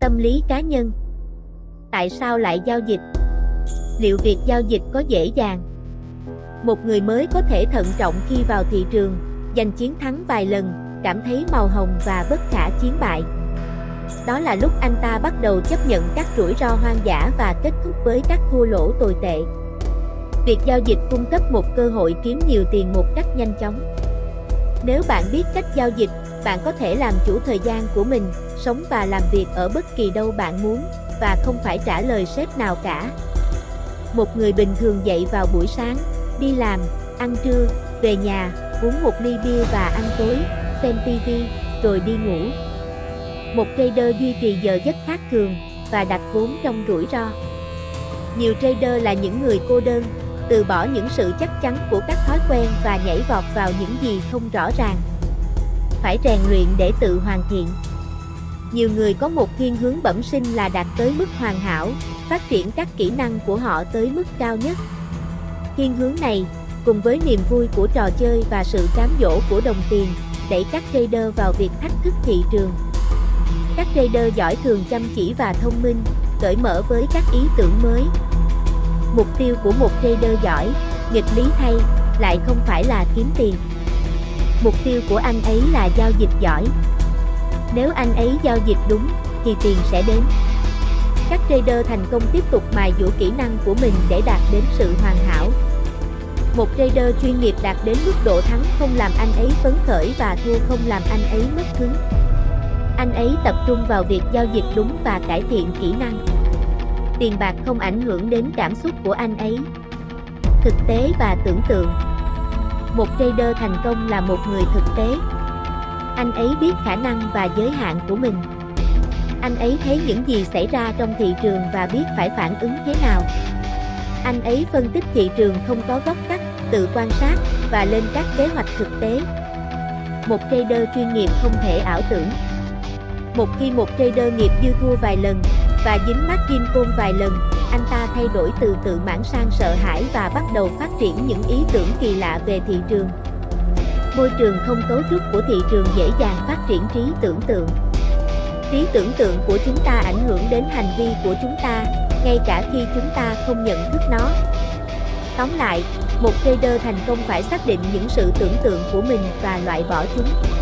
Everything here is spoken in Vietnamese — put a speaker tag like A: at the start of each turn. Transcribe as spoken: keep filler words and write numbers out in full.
A: Tâm lý cá nhân. Tại sao lại giao dịch? Liệu việc giao dịch có dễ dàng? Một người mới có thể thận trọng khi vào thị trường, giành chiến thắng vài lần, cảm thấy màu hồng và bất khả chiến bại. Đó là lúc anh ta bắt đầu chấp nhận các rủi ro hoang dã và kết thúc với các thua lỗ tồi tệ. Việc giao dịch cung cấp một cơ hội kiếm nhiều tiền một cách nhanh chóng. Nếu bạn biết cách giao dịch, bạn có thể làm chủ thời gian của mình, sống và làm việc ở bất kỳ đâu bạn muốn, và không phải trả lời sếp nào cả. Một người bình thường dậy vào buổi sáng, đi làm, ăn trưa, về nhà, uống một ly bia và ăn tối, xem ti vi, rồi đi ngủ. Một trader duy trì giờ giấc khác thường, và đặt vốn trong rủi ro. Nhiều trader là những người cô đơn, từ bỏ những sự chắc chắn của các thói quen và nhảy vọt vào những gì không rõ ràng. Phải rèn luyện để tự hoàn thiện. Nhiều người có một thiên hướng bẩm sinh là đạt tới mức hoàn hảo, phát triển các kỹ năng của họ tới mức cao nhất. Thiên hướng này, cùng với niềm vui của trò chơi và sự cám dỗ của đồng tiền, đẩy các trader vào việc thách thức thị trường. Các trader giỏi thường chăm chỉ và thông minh, cởi mở với các ý tưởng mới. Mục tiêu của một trader giỏi, nghịch lý thay, lại không phải là kiếm tiền. Mục tiêu của anh ấy là giao dịch giỏi. Nếu anh ấy giao dịch đúng, thì tiền sẽ đến. Các trader thành công tiếp tục mài dũa kỹ năng của mình để đạt đến sự hoàn hảo. Một trader chuyên nghiệp đạt đến mức độ thắng không làm anh ấy phấn khởi và thua không làm anh ấy mất hứng. Anh ấy tập trung vào việc giao dịch đúng và cải thiện kỹ năng. Tiền bạc không ảnh hưởng đến cảm xúc của anh ấy. Thực tế và tưởng tượng. Một trader thành công là một người thực tế. Anh ấy biết khả năng và giới hạn của mình. Anh ấy thấy những gì xảy ra trong thị trường và biết phải phản ứng thế nào. Anh ấy phân tích thị trường không có góc cắt, tự quan sát và lên các kế hoạch thực tế. Một trader chuyên nghiệp không thể ảo tưởng. Một khi một trader nghiệp dư thua vài lần và dính margin call vài lần, anh ta thay đổi từ tự mãn sang sợ hãi và bắt đầu phát triển những ý tưởng kỳ lạ về thị trường. Môi trường không cấu trúc của thị trường dễ dàng phát triển trí tưởng tượng. Trí tưởng tượng của chúng ta ảnh hưởng đến hành vi của chúng ta, ngay cả khi chúng ta không nhận thức nó. Tóm lại, một trader thành công phải xác định những sự tưởng tượng của mình và loại bỏ chúng.